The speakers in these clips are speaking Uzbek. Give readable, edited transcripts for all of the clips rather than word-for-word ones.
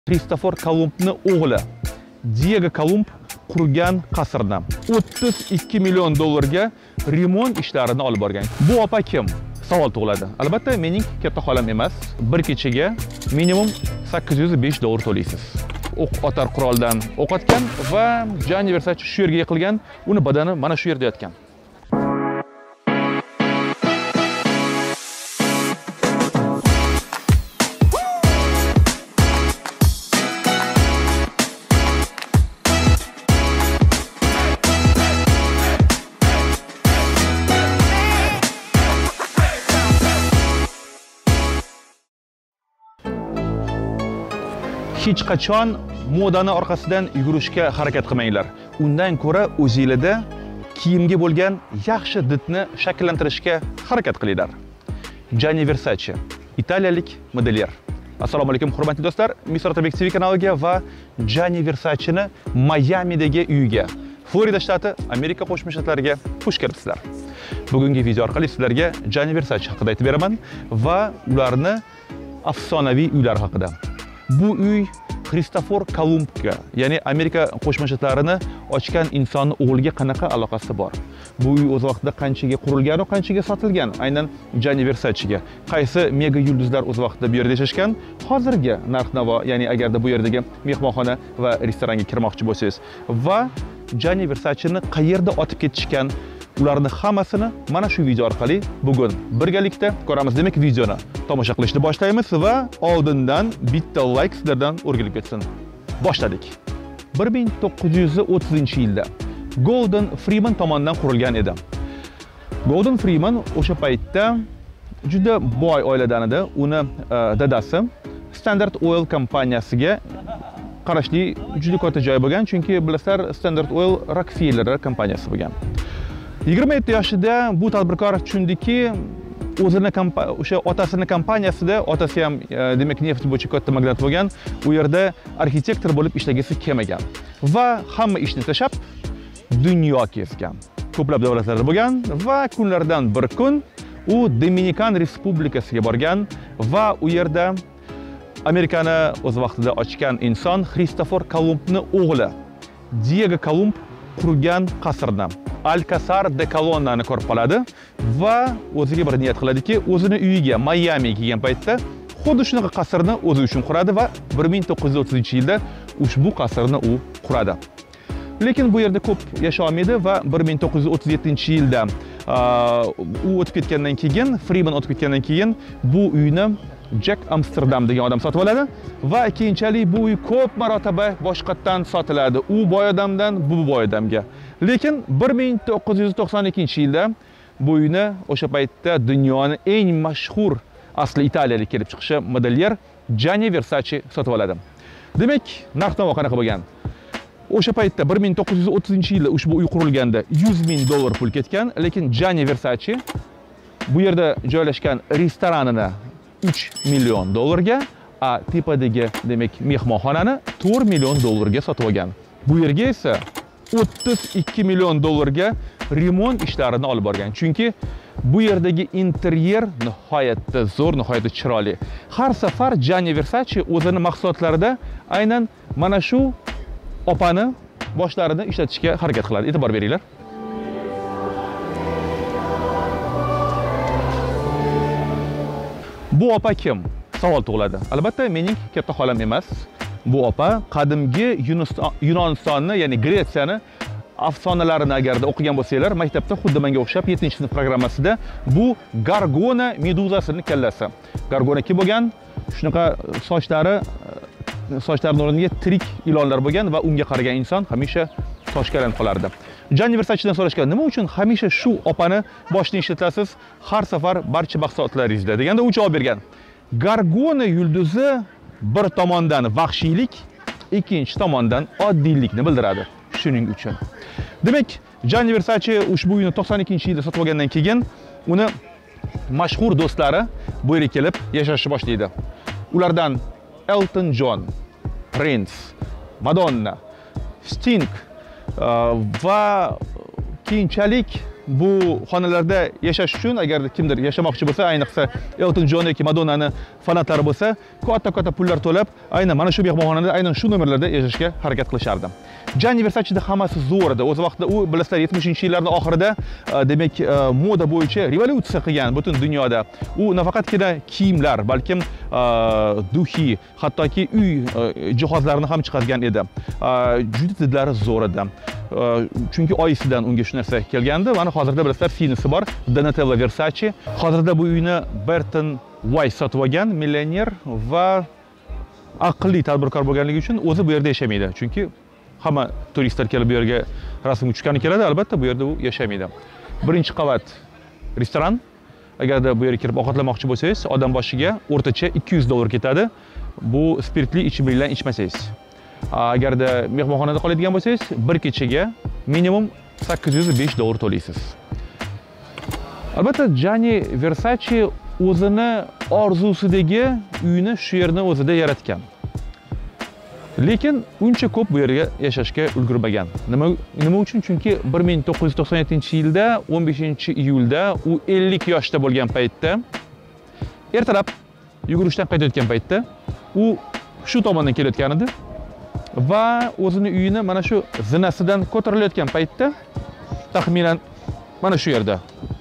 Kristofor Kolumbning o'g'li Diego Kolumb qurgan qasrni 32 million dollarga remont ishlarini olib borgan. Bu opa kim? Savol tug'iladi. Albatta, mening katta xolam emas. Bir kechaga minimum 805 dollar to'laysiz. O'q otar quroldan o'q otgan va Gianni Versace shu yerga yiqilgan, uni badani mana shu yerda yotgan. Hech qachon modani orqasidan yugurishga harakat qilmanglar. Undan ko'ra o'zingizda kiyimga bo'lgan yaxshi didni shakllantirishga harakat qilinglar. Gianni Versace, italiyalik modelyer. Assalomu alaykum hurmatli do'stlar. Mr. Otabek TV kanaliga va Gianni Versace'ni Mayamidagi uyiga, Florida shtati, Amerika Qo'shma Shtatlariga xush kelibsizlar. Bugungi video orqali sizlarga Gianni Versace haqida aytib beraman va ularni afsonaviy uylar haqida. Bu uy Kristofor Kolumbga, ya'ni Amerika Qo'shma Shtlarini ochgan insonning o'g'liga qanaqa aloqasi bor? Bu uy o'z vaqtida qanchaga qurilgan va qanchaga sotilgan? Aynan Gianni Versace'ga. Qaysi mega yulduzlar o'z vaqtida bu yerda yashashgan? Hozirgi narx-navo, ya'ni agarda bu yerdagi mehmonxona va restoranga kirmoqchi bo'lsangiz va Gianni Versace'ni qayerda otib ketishgan? Ularni hammasini mana shu video orqali bugun birgalikda ko'ramiz. Demak, videoni tomosha qilishni boshlaymiz va oldindan bitta like sizlardan o'rgilib ketsin. Boshladik. 1930-yilda Golden Freeman tomonidan qurilgan edi. Golden Freeman o'sha paytda juda boy oiladan edi. Uni dadasi Standard Oil kompaniyasiga qarashli juda katta joy bo'lgan, chunki bilasizlar, Standard Oil Rockefeller kompaniyasi bo'lgan. 27 yoshida bu tadbirkor tushundiki, o'zini o'sha otasini kompaniyasida, otasi ham demak neft bo'yicha katta magnat bo'lgan, u yerda arxitektor bo'lib ishlagisi kelmagan va hamma ishni tashlab dunyo kezgan. Ko'plab davlatlarda bo'lgan va kunlardan bir kun u Dominikan Respublikasiga borgan va u yerda Amerikani o'z vaqtida ochgan inson Kristofor Kolumbning o'g'li Diego Kolumb qurgan qasrni Alcázar de Colonna'ni ko'rib qoladi va o'ziga bir niyat qiladiki, o'zini uyiga Mayamiga kelgan paytda xuddi shunaqa qasrni o'zi uchun quradi va 1930-yilda ushbu qasrni u quradi. Lekin bu yerda ko'p yasha olmaydi va 1937-yilda u o'tib ketgandan keyin, Freeman o'tib ketgandan keyin bu uyni Jack Amsterdam degan odam sotib oladi va keyinchalik bu uy ko'p marotaba boshqatdan sotiladi. U boy odamdan bu boy odamga. Lekin 1992-yilda bu uyni o'sha paytda dunyoning eng mashhur asli italiyalik kelib chiqishi modelyer Gianni Versace sotib oladi. Demak, narx-navo qanaqa bo'lgan? O'sha paytda 1930-yilda ushbu uy qurilganda 100 ming dollar pul ketgan, lekin Gianni Versace bu yerda joylashgan restoranini 3 million dollarga, tepadagi demak mehmonxonani 4 million dollarga sotib olgan. Bu yerga esa 32 million dollarga remont ishlarini olib borgan. Chunki bu yerdagi interyer nihoyatda zo'r, nihoyatda chiroyli. Har safar Gianni Versace o'zini mahsulotlarida aynan mana shu opani boshlarini ishlatishga harakat qiladi. E'tibor beringlar. Bu opa kim? Savol tug'iladi. Albatta, mening katta xolam emas. Bu opa qadimgi Yunonistonni, ya'ni Gretsiyani afsonalarini agarda o'qigan bo'lsanglar, maktabda xuddi menga o'xshab 7-sinf programmasida bu Gargona meduzasining kallasi. Gargona kim bo'lgan? Shunaqa sochlarining o'rniga tirik ilonlar bo'lgan va unga qaragan inson hamisha toshkalanib qolardi. Gianni Versace'dan so'rashgan, nima uchun hamisha shu opani boshini ishlatasiz har safar barcha maqsadlaringizda deganda u javob bergan. Gargona yulduzi bir tomondan vahshiylik, ikkinchi tomondan oddiylikni bildiradi. Shuning uchun. Demak, Gianni Versace ushbu uyni 92-yilda sotib olgandan keyin uni mashhur do'stlari bu yerga kelib yashashni boshlaydi. Ulardan Elton John, Prince, Madonna, Sting va keyinchalik bu xonalarda yashash uchun agar kimdir yashamoqchi bo'lsa, ayniqsa Elton John yoki Madonnani fanatlari bo'lsa, katta pullar to'lab, aynan mana shu mehmonxonada, aynan shu nomerlarda yashashga harakat qilishardi. Gianni Versacheda hammasi zo'r edi. O'z vaqtida u bilasizlar 70-yillarning oxirida demak moda bo'yicha revolyutsiya qilgan butun dunyoda. U nafaqatgina kiyimlar, balkim duhi, hattoki uy jihozlarini ham chiqargan edi. Juda didlari zo'r edi. Chunki oyisidan unga shu narsa kelgandi. Mana hozirda bilasizlar, sinisi bor, Donatella Versace. Hozirda bu uyni Burton Weiss sotib olgan, millioner va aqlli tadbirkor bo'lganligi uchun o'zi bu yerda yashamaydi. Chunki hamma turistlar kelib bu yerga rasmga tushgani keladi, albatta bu yerda u yashamaydi. Birinchi qavat restoran. Agarda bu yerga kirib ovqatlanmoqchi bo'lsangiz, odam boshiga o'rtacha $200 ketadi. Bu spirtli ichimliklar ichmasangiz. Agarda mehmonxonada qoladigan bo'lsangiz, bir kechaga minimum $805 to'laysiz. Albatta Gianni Versace o'zini orzusidagi uyni shu yerni o'zida yaratgan. Lekin uncha ko'p bu yerga yashashga ulgurmagan. Nima uchun? Chunki 1997-yilda 15-iyulda u 50 yoshda bo'lgan paytda, ertalab yugurishdan qaytayotgan paytda u shu tomondan kelayotgan edi va o'zini uyini mana shu zinasidan ko'tarilayotgan paytda taxminan mana shu yerda.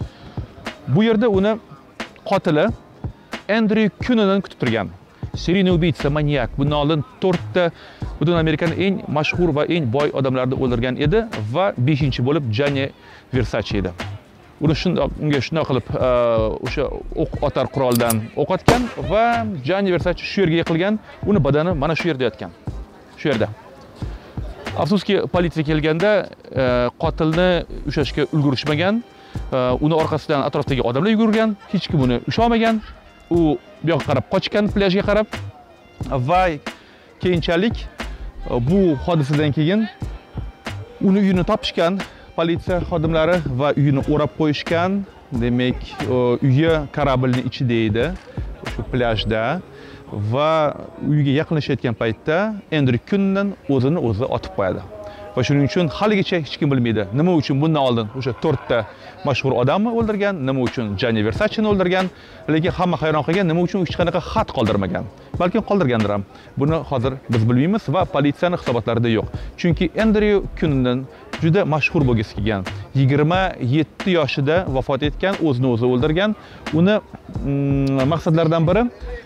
Bu yerda uni qotili Andrew Cunanan kutib turgan. Serial ubiytsa, manyak. Bundan oldin 4 ta butun Amerikaning eng mashhur va eng boy odamlarni o'ldirgan edi va 5-chi bo'lib Gianni Versace edi. Unga shunday qilib o'sha o'q otar quroldan o'q otgan va Gianni Versace shu yerga yiqilgan, uni badani mana shu yerda yotgan. Shu yerda. Afsuski, politsiya kelganda qotilni ushlashga ulgurishmagan. Uni orqasidan atrofdagi odamlar yugurgan, hech kim uni ushlamagan. U bu yoqqa qarab qochgan, plyajga qarab va keyinchalik bu hodisadan keyin uni uyini topishgan politsiya xodimlari va uyini o'rab qo'yishgan. Demak, uyi kорабльning ichida edi, shu plyajda va uyga yaqinlashayotgan paytda Andrew Cunanan o'zini o'zi otib qo'yadi. Va shuning uchun haligacha hech kim bilmaydi, nima uchun bundan oldin o'sha 4 ta mashhur odamni o'ldirgan, nima uchun Gianni Versacheni o'ldirgan, lekin hamma hayron qolgan, nima uchun hech qanaqa xat qoldirmagan. Balkim qoldirgandir ham. Buni hozir biz bilmaymiz va politsiyaning hisobotlarida yo'q. Chunki Andrew Cunanan juda mashhur bo'lgisi kelgan. 27 yoshida vafot etgan, o'zini o'zi o'ldirgan. Uni maqsadlaridan biri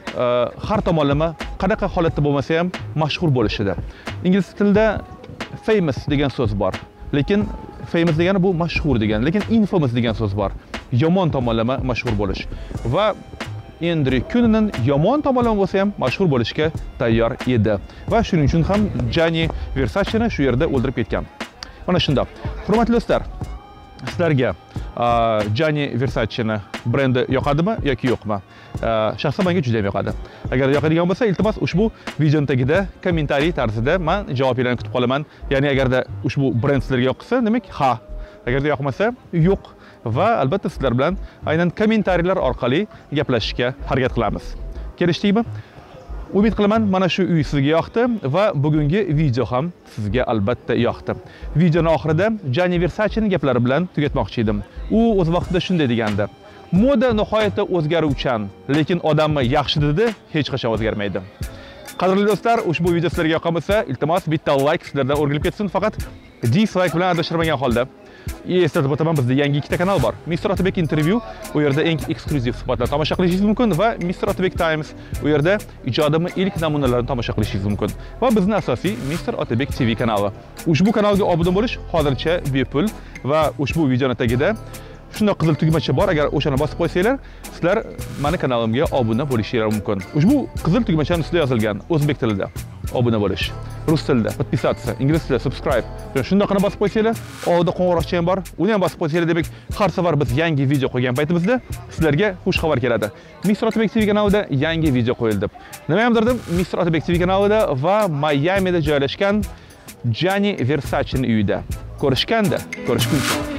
har tomonlama qanaqa holatda bo'lmasa ham mashhur bo'lishida. Ingliz tilida famous degan so'z bor. Lekin famous degani bu mashhur degan, lekin infamous degan so'z bor. Yomon tomonlama mashhur bo'lish. Va Andrew Cunanan yomon tomonlama bo'lsa ham mashhur bo'lishga tayyor edi. Va shuning uchun ham Gianni Versacheni shu yerda o'ldirib ketgan. Mana shunday. Hurmatli do'stlar, sizlarga Gianni Versacheni brendi yoqadimi yoki yo'qmi? Shaxsan menga juda ham yoqadi. Agar yoqadigan bo'lsa, iltimos ushbu videoning tagida kommentariy tarzida men javoblarni kutib qolaman. Ya'ni agarda ushbu brend sizlarga yoqsa, demak ha. Agarda yoqmasa, yo'q. Va albatta sizlar bilan aynan kommentariyalar orqali gaplashishga harakat qilamiz. Kelishdikmi? Umid qilaman mana shu uy sizga yoqdi va bugungi video ham sizga albatta yoqdi. Videoning oxirida Gianni Versacening gaplari bilan tugatmoqchi edim. U o'z vaqtida shunday degandi: moda nihoyatda o'zgaruvchan, lekin odamni yaxshi dedi, hech qachon o'zgarmaydi. Qadrli do'stlar, ushbu video sizlarga yoqqan bo'lsa, iltimos bitta like sizlardan o'rgilib ketsin, faqat dislike bilan adashtirmagan holda. Eslatib o'taman, bizda yangi ikkita kanal bor. Mr. Otabek intervyu, u yerda eng eksklyuziv suhbatlar tomosha qilishingiz mumkin va Mr. Otabek Times, u yerda ijodimning ilk namunalarini tomosha qilishingiz mumkin. Va bizning asosiy Mr. Otabek TV kanali. Ushbu kanalga obuna bo'lish hozircha bepul va ushbu videoning tagida shunday qizil tugmacha bor. Agar o'shani bosib qo'ysanglar, sizlar meni kanalimga obuna bo'lishingiz mumkin. Ushbu qizil tugmachaning ustida yozilgan o'zbek tilida obuna bo'lish, rus tilida подписаться, ingliz tilida subscribe. Shunday qilib bosib qo'ysanglar, oldida qo'ng'iroqcha ham bor. Uni ham bosib qo'ysanglar, demak, har safar biz yangi video qo'ygan paytimizda sizlarga xush xabar keladi. Mr. Otabek TV kanalida yangi video qo'yildi. Nima ham derdim, Mr. Otabek TV kanalida va Miami'da joylashgan Gianni Versacening uyida. Ko'rishganda, ko'rishguncha.